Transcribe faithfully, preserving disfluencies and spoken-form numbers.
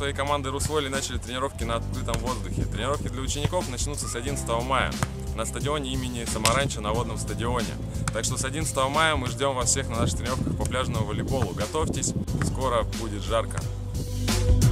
своей командой Рус-Воли начали тренировки на открытом воздухе. Тренировки для учеников начнутся с одиннадцатого мая на стадионе имени Самаранча, на водном стадионе. Так что с одиннадцатого мая мы ждем вас всех на наших тренировках по пляжному волейболу. Готовьтесь, скоро будет жарко.